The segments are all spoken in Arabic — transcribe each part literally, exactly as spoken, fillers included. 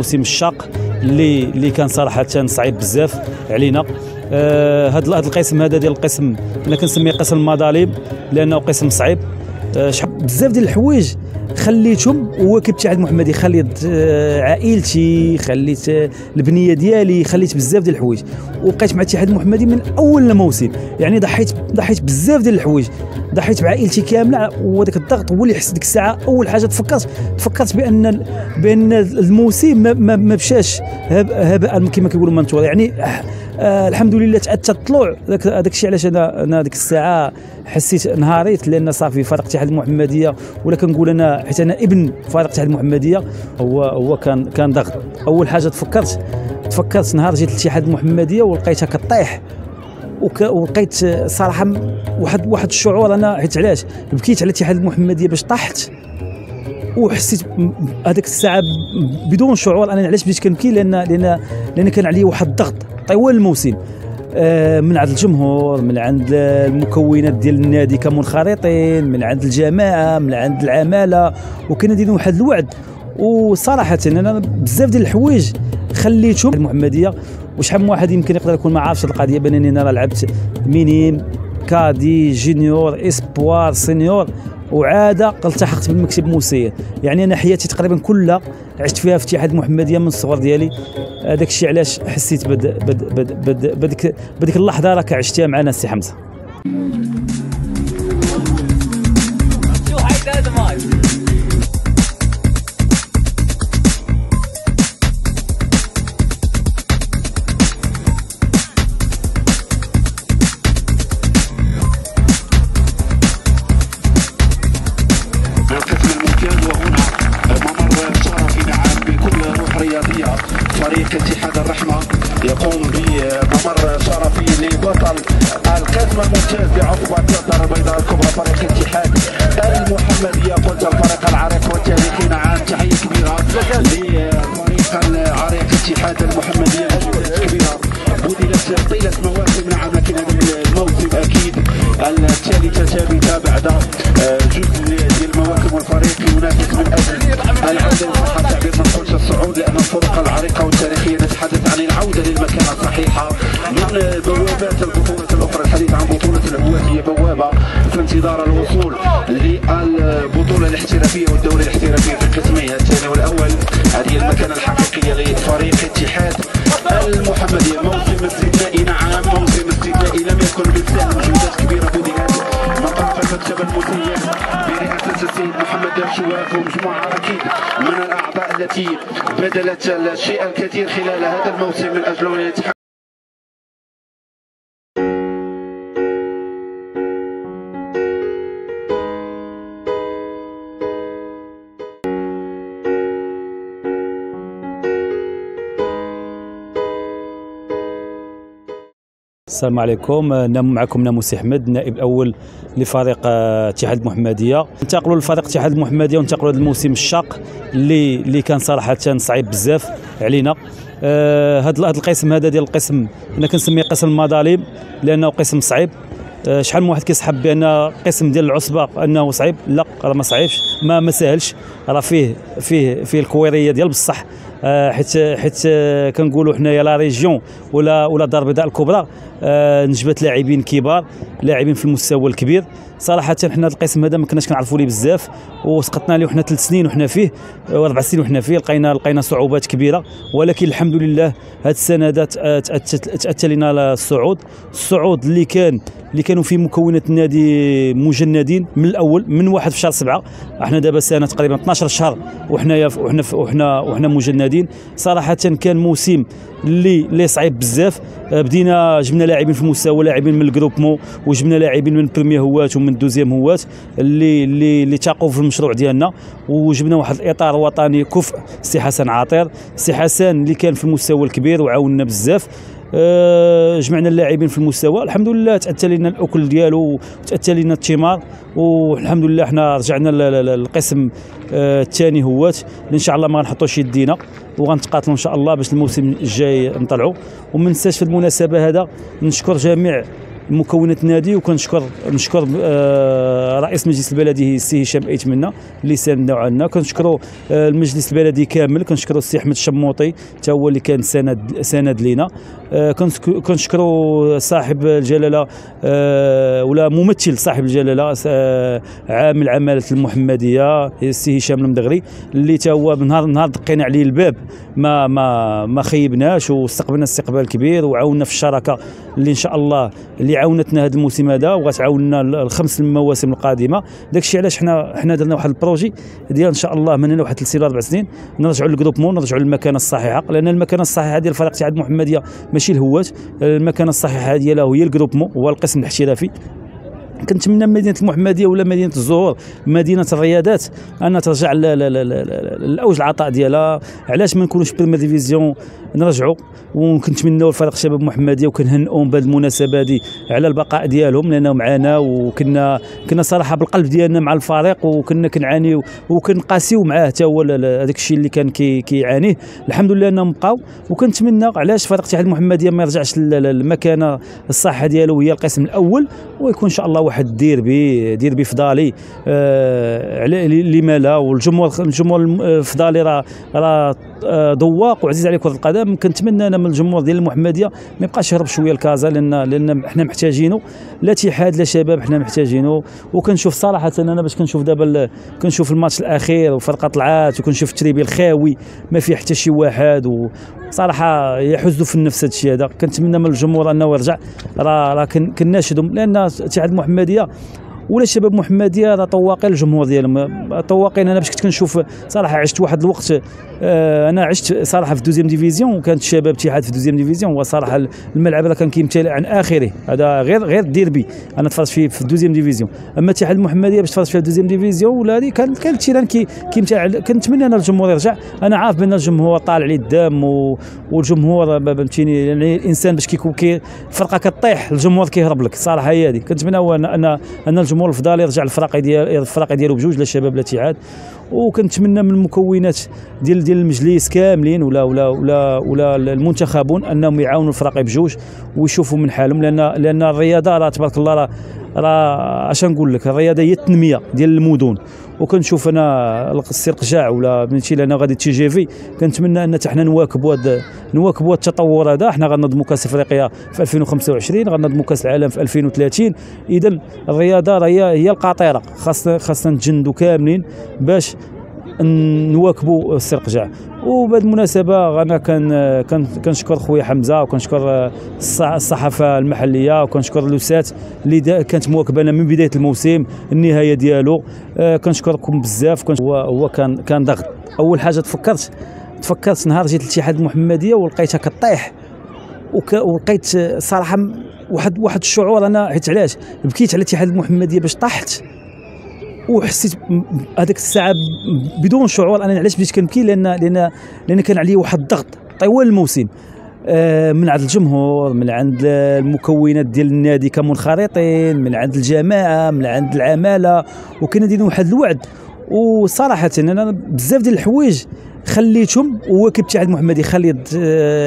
الموسم الشاق اللي اللي كان صراحه صعيب بزاف علينا. آه هذا القسم هذا ديال القسم انا كنسميه قسم المظالم لانه قسم صعيب. آه شحال بزاف ديال الحوايج خليتهم هو كابتن المحمدي، خليت آه عائلتي، خليت آه البنيه ديالي، خليت بزاف ديال الحوايج وبقيت مع الاتحاد المحمدي من اول الموسم. يعني ضحيت ضحيت بزاف ديال الحوايج، ضحيت بعائلتي كامله. وذاك الضغط هو اللي حس ديك الساعه اول حاجه تفكرت تفكرت بان بان الموسم ما, ما, ما مشاش هباء كما كيقولوا منثورا. يعني آه الحمد لله تاتى الطلوع. هذاك الشيء علاش انا انا ديك الساعه حسيت نهاريت، لان صافي فريق الاتحاد المحمديه، ولا كنقول انا حيت انا ابن فريق الاتحاد المحمديه، هو هو كان كان ضغط. اول حاجه تفكرت تفكرت نهار جيت الاتحاد المحمديه ولقيتها كطيح، ولقيت صراحه واحد واحد الشعور. انا حيت علاش بكيت على الاتحاد المحمديه باش طحت، وحسيت هذيك الساعه بدون شعور انا علاش بديت كنبكي، لان لان لان كان عليا واحد الضغط طوال الموسم من عند الجمهور، من عند المكونات ديال النادي كمنخرطين، من عند الجماعه، من عند العماله، وكنا نديروا واحد الوعد. وصراحه انا بزاف ديال الحوايج خليتهم المحمديه. وشحال من واحد يمكن يقدر يكون ما عارفش القضيه بانني انا لعبت مينيم، كادي، جونيور، اسبوار، سينيور، وعاده التحقت بالمكتب المسير. يعني انا حياتي تقريبا كلها عشت فيها في اتحاد المحمديه من الصغر ديالي. هذاك الشيء علاش حسيت بد بد بد بد بديك بديك اللحظه راك عشتها معنا السي حمزه. فريق اتحاد الرحمة يقوم بممر شرفي لبطل القسم الممتاز بعقبة الدار البيضاء الكبرى فريق اتحاد المحمدية. قلت الفريق العريق والتاريخي. نعم، تحية كبيرة لفريق العريق اتحاد المحمدية كبيرة بذلت طيلة مواسم. نعم، لكن هذا الموسم أكيد الثالثة ثابتة بعد جزء ديال المواسم، والفريق ينافس من أجل العودة لصحة التعبير من قلت الصعود، لأن الفرق العريقة والتاريخية نتحدث عن العودة للمكانة الصحيحة من بوابات البطولة الأخرى. الحديث عن بطولة العبوات هي بوابة في انتظار الوصول للبطولة الاحترافية والدوري الاحترافي في قسميها الثاني والأول. هذه المكانة الحقيقية لفريق اتحاد المحمدية. موسم استثنائي، نعم موسم استثنائي لم يكن بالسهل. مجهودات كبيرة بذلت مقام المكتب المسير برئاسة السيد محمد الشواف ومجموعة أكيد من الأعضاء التي بذلت الشيء الكثير خلال هذا الموسم من أجل ولاية. السلام عليكم. انا معكم ناموسي احمد، النائب الاول لفريق اتحاد المحمديه. انتقلوا لفريق اتحاد المحمديه وانتقلوا هذا الموسم الشاق اللي اللي كان صراحه صعيب بزاف علينا. آه هذا القسم هذا ديال القسم انا كنسميه قسم المظالم لانه قسم صعيب. آه شحال من واحد كيسحب بان قسم ديال العصبه انه صعيب، لا راه ما صعيبش، ما ما ساهلش، راه فيه فيه فيه الكويريه ديال بصح. آه حيت حيت آه كنقولوا حنايا لا ريجيون ولا ولا الدار البيضاء الكبرى آه نجبت لاعبين كبار، لاعبين في المستوى الكبير. صراحه حنا القسم هذا ما كناش كنعرفوا ليه بزاف، وسقطنا ليه وحنا ثلاث سنين وحنا فيه واربع سنين وحنا فيه، لقينا لقينا صعوبات كبيره، ولكن الحمد لله هذه السنه هذا تاتى لنا الصعود. الصعود اللي كان اللي كانوا فيه مكونات النادي مجندين من الاول، من واحد في شهر سبعة. احنا دابا سنه تقريبا اثناش شهر وحنايا وحنا وحنا وحنا مجندين. صراحه كان موسم اللي اللي صعيب بزاف. بدينا جبنا لاعبين في المستوى، لاعبين من الجروبمون، وجبنا لاعبين من البريمير هوات ومن الدوزيام هوات اللي اللي اللي تاقوا في المشروع ديالنا، وجبنا واحد الاطار وطني كفء. سي حسن عاطير، سي حسن اللي كان في المستوى الكبير وعاوننا بزاف. أه جمعنا اللاعبين في المستوى، الحمد لله تاتى لنا الاكل ديالو وتاتى لنا الثمار، والحمد لله احنا رجعنا للقسم أه الثاني هوات اللي ان شاء الله ما غنحطوش يدينا وغنتقاتلوا ان شاء الله باش الموسم الجاي نطلعوا. وما ننساش في المناسبه هذا نشكر جميع مكونات النادي. وكنشكر نشكر آه رئيس المجلس البلدي السي هشام ايتمنه اللي ساندنا وعنا. كنشكروا آه المجلس البلدي كامل، كنشكروا السي احمد الشموطي حتى هو اللي كان سند سند لينا. آه كنشكروا صاحب الجلاله آه ولا ممثل صاحب الجلاله آه عامل عماله المحمديه السي هشام المدغري اللي تا هو من نهار نهار دقينا عليه الباب ما ما ما خيبناش واستقبلنا استقبال كبير وعاوننا في الشراكه اللي ان شاء الله اللي عاونتنا هذا الموسم هذا وغتعاوننا الخمس المواسم القادمه. داكشي علاش حنا حنا درنا واحد البروجي ديال ان شاء الله من هنا واحد ثلاث سنين اربع سنين نرجعوا للجروبمون، نرجعوا للمكانه الصحيحه، لان المكانه الصحيحه ديال فريق اتحاد المحمديه ماشي الهوات، المكانه الصحيحه ديالها هي الجروبمون، هو القسم الاحترافي. كنتمنى مدينه المحمديه ولا مدينه الزهور مدينه الرياضات ان ترجع للاوج العطاء ديالها. علاش ما نكونوش بريمير ديفيزيون نرجعوا وكنتمناو الفريق الشباب المحمديه وكنهنئهم بهذه المناسبه هذه على البقاء ديالهم لانهم معنا وكنا كنا صراحه بالقلب ديالنا مع الفريق وكنا كنعانيو وكنقاسيو معاه حتى هو هذاك الشيء اللي كان كيعانيه كي الحمد لله انهم بقاو. وكنتمنى علاش فريق اتحاد المحمديه ما يرجعش للمكانه الصحه ديالو هي القسم الاول ويكون ان شاء الله واحد ديربي ديربي فضالي آه لما لا. والجمهور الجمهور الفضالي راه راه ذواق وعزيز عليه كره القدم. كنتمنى انا من الجمهور ديال المحمديه ما يبقاش يهرب شويه لكازا لان لان حنا محتاجينه، لا اتحاد لا شباب حنا محتاجينه. وكنشوف صراحه انا باش كنشوف دابا كنشوف الماتش الاخير وفرقه طلعات وكنشوف التريبي الخاوي ما فيه حتى شي واحد وصراحه يحز في النفس هذا الشيء هذا. كنتمنى من الجمهور انه يرجع، راه راه كناشدهم لان اتحاد المحمديه ولا شباب محمديه راه طواقين الجمهور ديالهم طواقين. انا باش كنت كنشوف صراحه عشت واحد الوقت آه انا عشت صراحه في دوزيام ديفيزيون وكانت الشباب اتحاد في دوزيام ديفيزيون وصراحه الملعب راه كان كيمتلئ عن اخره. هذا غير غير الديربي انا تفرجت فيه في دوزيام ديفيزيون. اما اتحاد المحمديه باش تفرجت فيها في دوزيام ديفيزيون ولا هذه كان كان التيران كي كيمتلئ. كنتمنى ان الجمهور يرجع. انا عارف بان الجمهور طالع ليه الدم والجمهور فهمتيني يعني الانسان باش كيكون كي الفرقه كطيح الجمهور كيهرب لك صراحه هي هذه. كنتمنى ان ان ان الجمهور الفضالي يرجع الفرق ديال الفرق ديالو بجوج لا شباب لا اتحاد. وكنتمنى من المكونات ديال ديال المجلس كاملين ولا ولا ولا ولا المنتخبون انهم يعاونوا الفرق بجوج ويشوفوا من حالهم لان لان الرياضه راه تبارك الله راه راه اش نقول لك الرياضه هي التنميه ديال المدن. وكنشوف انا السي رقجاع ولا بنتي انا غادي تي جي في كنتمنى ان حتى حنا نواكبوا هذا نواكبوا التطور هذا. حنا غننظموا كاس افريقيا في ألفين وخمسة وعشرين غننظموا كاس العالم في ألفين وثلاثين. اذا الرياضه راه هي هي القاطره خاصنا خاصنا نتجندوا كاملين باش نواكبوا السي رقجاع. وبهذه المناسبه انا كان كنشكر خويا حمزه وكنشكر الصحافه المحليه وكنشكر لوسات اللي كانت مواكبانا من بدايه الموسم النهايه ديالو. كنشكركم بزاف. هو كان كان ضغط. اول حاجه تفكرت تفكرت نهار جيت للاتحاد المحمديه ولقيتها كطيح ولقيت صراحه واحد واحد الشعور. انا حيت علاش بكيت على الاتحاد المحمديه باش طحت وحسيت هذيك الساعه بدون شعور. انا علاش بديت كنبكي لان لان لان كان علي واحد الضغط طوال الموسم من عند الجمهور من عند المكونات ديال النادي كمنخرطين من عند الجماعه من عند العماله. وكنا دايرين واحد الوعد وصراحه انا بزاف ديال الحوايج خليتهم وواكبت اتحاد المحمدي. خليت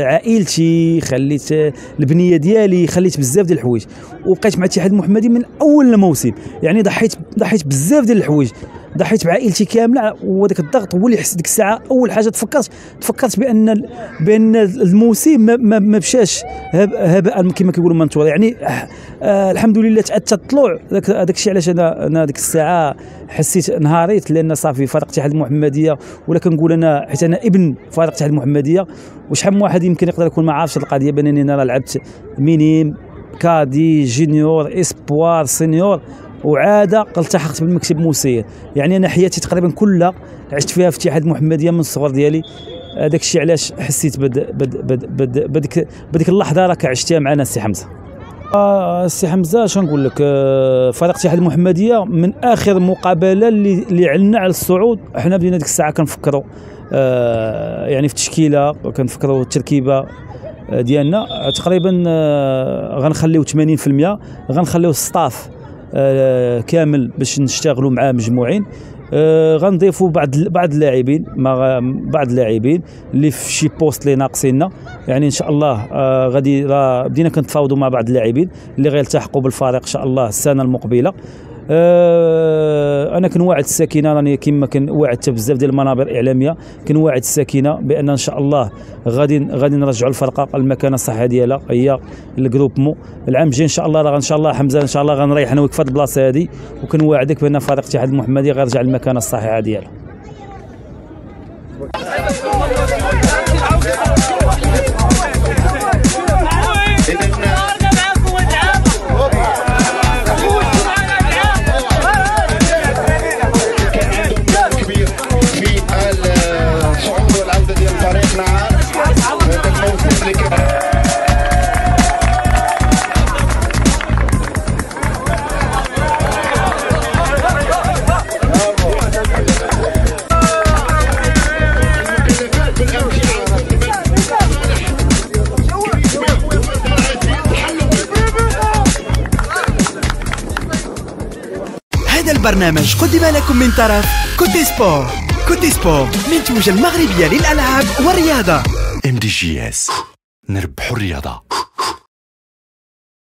عائلتي خليت البنيه ديالي خليت بزاف ديال الحوايج وبقيت مع الاتحاد المحمدي من اول الموسم. يعني ضحيت ضحيت بزاف ديال الحوايج ضحيت بعائلتي كامله. وذاك الضغط هو اللي حس ديك الساعه اول حاجه تفكرت تفكرت بان بان الموسم ما, ما, ما مشاش هباء كما كيقولوا منثورا. يعني آه الحمد لله تاتى الطلوع. هذاك الشيء علاش انا انا ديك الساعه حسيت نهاريت لان صافي فريق اتحاد المحمديه ولا كنقول انا حيت انا ابن فريق اتحاد المحمديه. وشحال من واحد يمكن يقدر يكون ما عارفش القضيه بانني انا لعبت مينيم كادي جونيور اسبوار سينيور وعاده التحقت بالمكتب المسير. يعني انا حياتي تقريبا كلها عشت فيها في اتحاد المحمديه من الصغر ديالي. هذاك الشيء علاش حسيت بد بد بد بد بديك بديك اللحظه راك عشتها معنا السي حمزه. آه السي حمزه اش نقول لك آه فريق اتحاد المحمديه من اخر مقابله اللي اللي علنا على الصعود حنا بدينا ديك الساعه كنفكروا آه يعني في التشكيله كنفكروا التركيبه ديالنا تقريبا آه غنخليو ثمانين بالمئة غنخليو الستاف آه كامل باش نشتغلوا معاه مجموعين. آه غنضيفوا بعض بعض اللاعبين ما بعض اللاعبين اللي في شي بوست اللي ناقصيننا، يعني ان شاء الله آه غادي بدينا كنتفاوضوا مع بعض اللاعبين اللي غيلتحقوا بالفريق ان شاء الله السنه المقبله. أه انا كنواعد الساكنه، راني كما كنواعد بزاف ديال المنابر الاعلاميه، كنواعد الساكنه بان ان شاء الله غادي غادي نرجعوا الفرقه المكانه الصحيحه ديالها هي الجروب مو. العام الجاي ان شاء الله راه ان شاء الله حمزه ان شاء الله غنريح انا وياك في هذه البلاصه هذه، وكنواعدك بان فريق الاتحاد المحمدي غيرجع للمكانه الصحيحه ديالها. هذا البرنامج قدم لكم من طرف كوتي سبور. كوتي سبور منتوجة المغربية للألعاب والرياضة. ام دي جي اس، نربحوا الرياضة.